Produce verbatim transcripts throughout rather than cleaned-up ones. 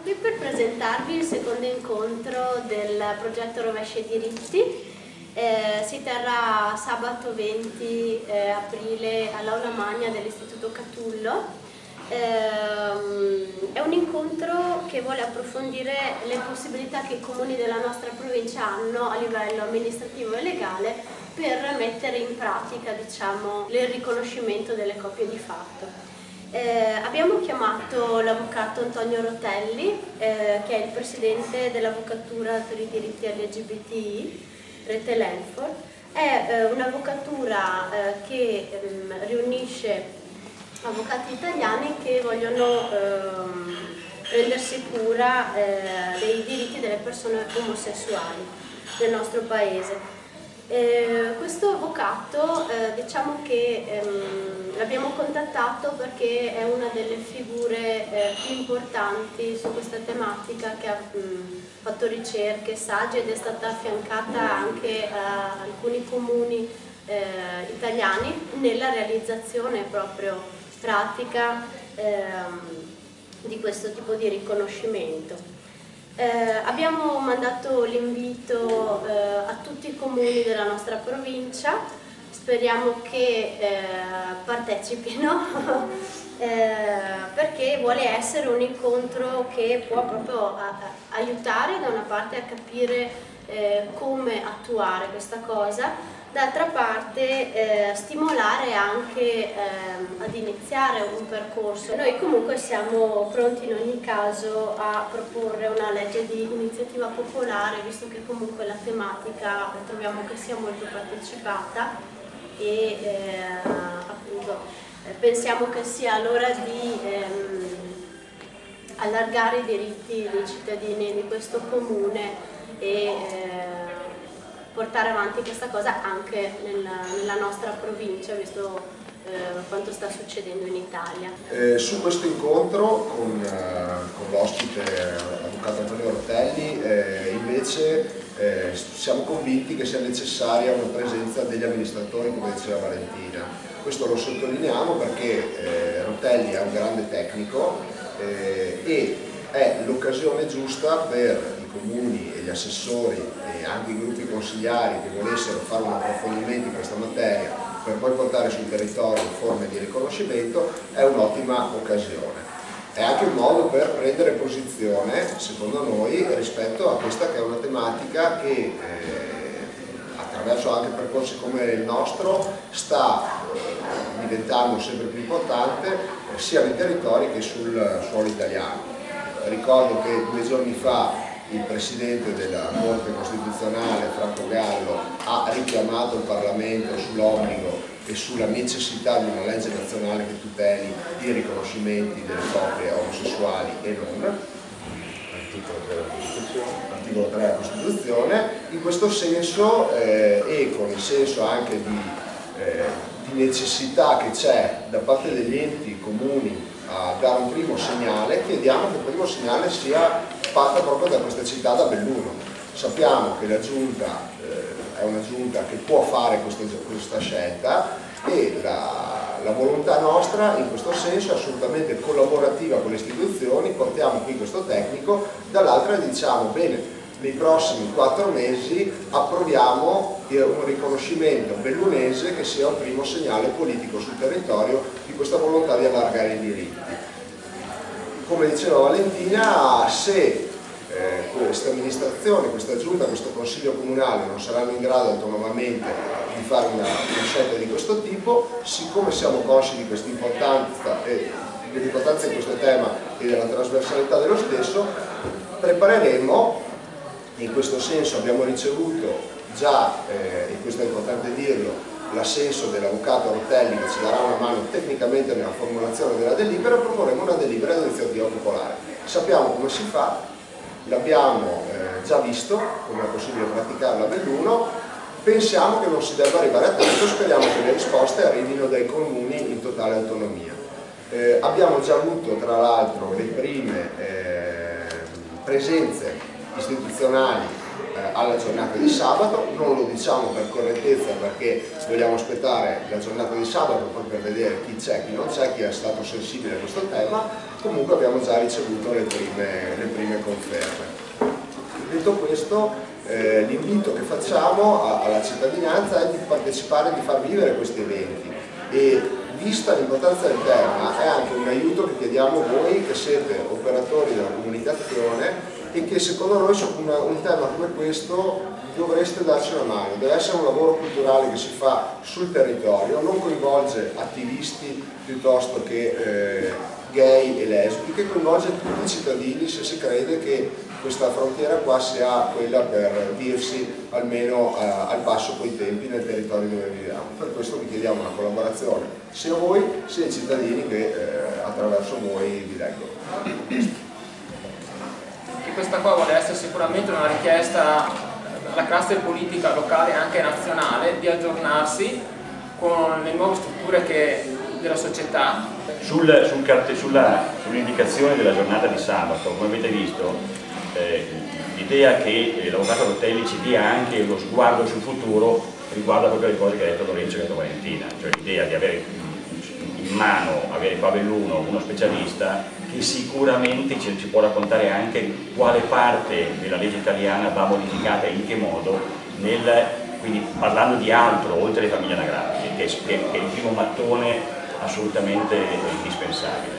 qui per presentarvi il secondo incontro del progetto Rovescia i diritti. Eh, si terrà sabato venti eh, aprile all'Aula Magna dell'Istituto Catullo. Eh, è un incontro che vuole approfondire le possibilità che i comuni della nostra provincia hanno a livello amministrativo e legale per mettere in pratica, diciamo, il riconoscimento delle coppie di fatto. Eh, abbiamo chiamato l'avvocato Antonio Rotelli, eh, che è il presidente dell'Avvocatura per i diritti L G B T I, Rete Lenford. È eh, un'avvocatura eh, che ehm, riunisce avvocati italiani che vogliono ehm, prendersi cura eh, dei diritti delle persone omosessuali nel nostro paese. Eh, questo avvocato eh, diciamo che ehm, l'abbiamo contattato perché è una delle figure eh, più importanti su questa tematica, che ha mh, fatto ricerche sagge ed è stata affiancata anche a alcuni comuni eh, italiani nella realizzazione proprio pratica ehm, di questo tipo di riconoscimento. Eh, abbiamo mandato l'invito eh, a tutti i comuni della nostra provincia, speriamo che eh, partecipino eh, perché vuole essere un incontro che può proprio a, a, aiutare da una parte a capire eh, come attuare questa cosa, d'altra parte eh, stimolare anche eh, ad iniziare un percorso. Noi comunque siamo pronti in ogni caso a proporre una legge di iniziativa popolare, visto che comunque la tematica troviamo che sia molto partecipata e eh, appunto eh, pensiamo che sia l'ora di ehm, allargare i diritti dei cittadini di questo comune e eh, portare avanti questa cosa anche nella, nella nostra provincia, visto eh, quanto sta succedendo in Italia. Eh, su questo incontro con, eh, con l'ospite avvocato Antonio Rotelli eh, invece eh, siamo convinti che sia necessaria una presenza degli amministratori, come diceva Valentina. Questo lo sottolineiamo perché eh, Rotelli è un grande tecnico eh, e è l'occasione giusta per i comuni e gli assessori e anche i gruppi consigliari che volessero fare un approfondimento in questa materia per poi portare sul territorio forme di riconoscimento. È un'ottima occasione. È anche un modo per prendere posizione, secondo noi, rispetto a questa che è una tematica che eh, attraverso anche percorsi come il nostro sta diventando sempre più importante eh, sia nei territori che sul suolo italiano. Ricordo che due giorni fa il Presidente della Corte Costituzionale, Franco Gallo, ha richiamato il Parlamento sull'obbligo e sulla necessità di una legge nazionale che tuteli i riconoscimenti delle coppie omosessuali e non, articolo tre della Costituzione. In questo senso eh, e con il senso anche di, eh, di necessità che c'è da parte degli enti comuni a dare un primo segnale, chiediamo che il primo segnale sia fatta proprio da questa città, da Belluno. Sappiamo che la Giunta eh, è una Giunta che può fare questa, questa scelta e la, la volontà nostra in questo senso è assolutamente collaborativa con le istituzioni. Portiamo qui questo tecnico, dall'altra diciamo bene, nei prossimi quattro mesi approviamo un riconoscimento bellunese che sia un primo segnale politico sul territorio di questa volontà di allargare i diritti. Come diceva Valentina, se eh, questa amministrazione, questa giunta, questo consiglio comunale non saranno in grado autonomamente di fare una, una scelta di questo tipo, siccome siamo consci di questa importanza e dell'importanza di questo tema e della trasversalità dello stesso, prepareremo. In questo senso abbiamo ricevuto già, eh, e questo è importante dirlo, l'assenso dell'avvocato Rotelli che ci darà una mano tecnicamente nella formulazione della delibera. Proporremo una delibera di iniziativa popolare. Sappiamo come si fa, l'abbiamo eh, già visto, come è possibile praticarla a Belluno, pensiamo che non si debba arrivare a tanto, speriamo che le risposte arrivino dai comuni in totale autonomia. Eh, abbiamo già avuto tra l'altro le prime eh, presenze istituzionali eh, alla giornata di sabato. Non lo diciamo per correttezza, perché vogliamo aspettare la giornata di sabato poi per vedere chi c'è, chi non c'è, chi è stato sensibile a questo tema. Comunque abbiamo già ricevuto le prime, le prime conferme. Detto questo, eh, l'invito che facciamo a, alla cittadinanza è di partecipare, di far vivere questi eventi, e vista l'importanza del tema è anche un aiuto che chiediamo a voi che siete operatori della comunicazione e che secondo noi su una, un tema come questo dovreste darci una mano. Deve essere un lavoro culturale che si fa sul territorio, non coinvolge attivisti piuttosto che eh, gay e lesbiche, coinvolge tutti i cittadini se si crede che questa frontiera qua sia quella per dirsi almeno eh, al passo coi tempi nel territorio dove viviamo. Per questo vi chiediamo una collaborazione sia voi sia i cittadini che eh, attraverso voi vi leggono. E questa qua vuole essere sicuramente una richiesta alla classe politica locale e anche nazionale di aggiornarsi con le nuove strutture che, della società. Sul, sul, sulla, sull'indicazione della giornata di sabato, come avete visto, eh, l'idea che eh, l'avvocato Rotelli ci dia anche lo sguardo sul futuro riguarda proprio le cose che ha detto Lorenzo e ha detto Valentina, cioè l'idea di avere in mano, avere qua Belluno, uno specialista che sicuramente ci, ci può raccontare anche quale parte della legge italiana va modificata e in che modo, nel, quindi parlando di altro oltre le famiglie anagrafiche, che, che, che è il primo mattone assolutamente indispensabile.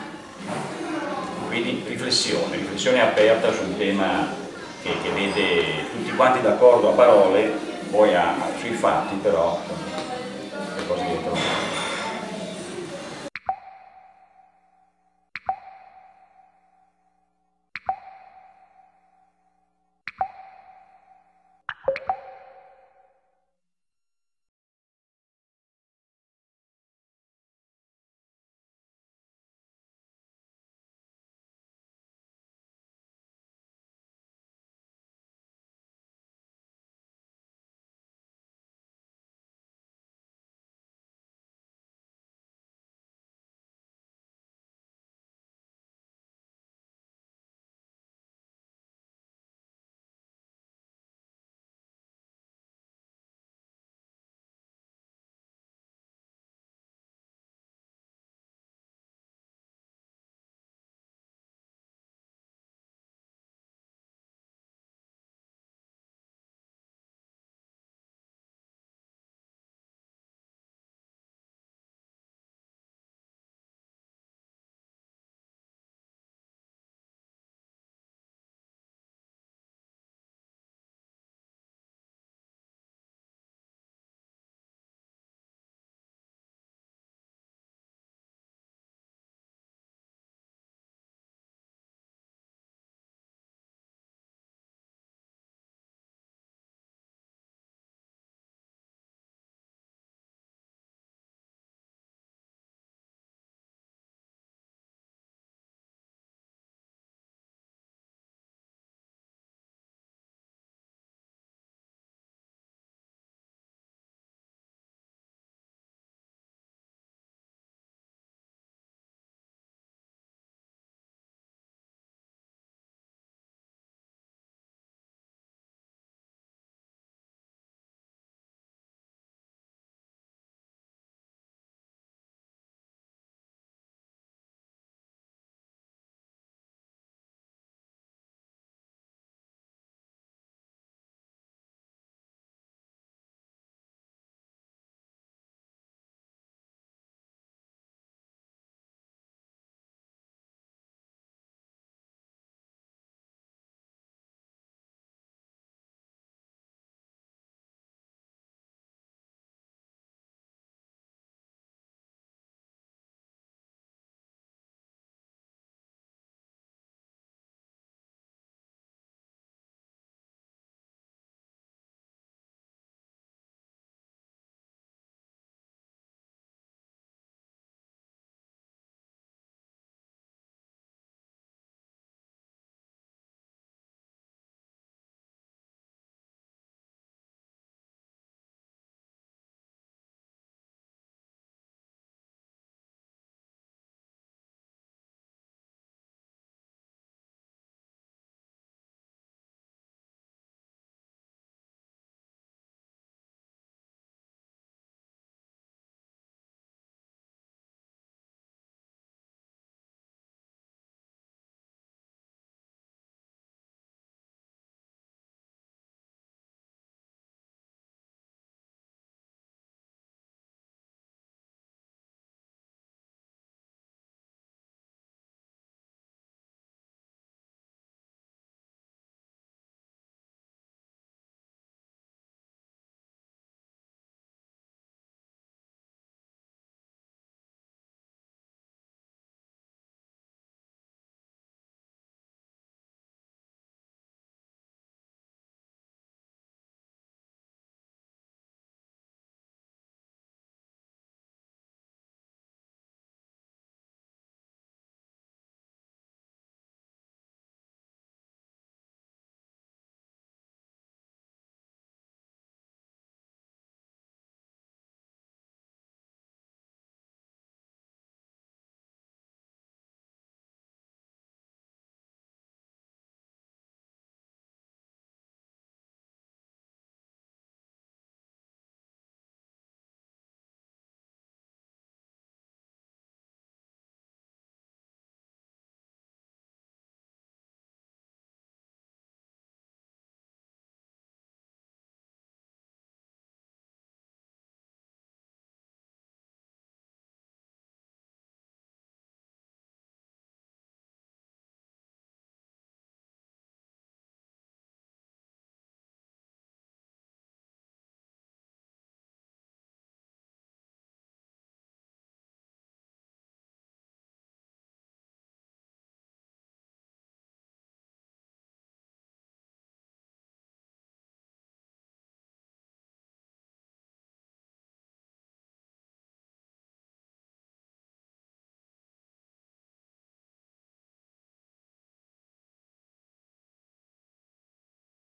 Quindi riflessione, riflessione aperta su un tema che, che vede tutti quanti d'accordo a parole, poi a, sui fatti però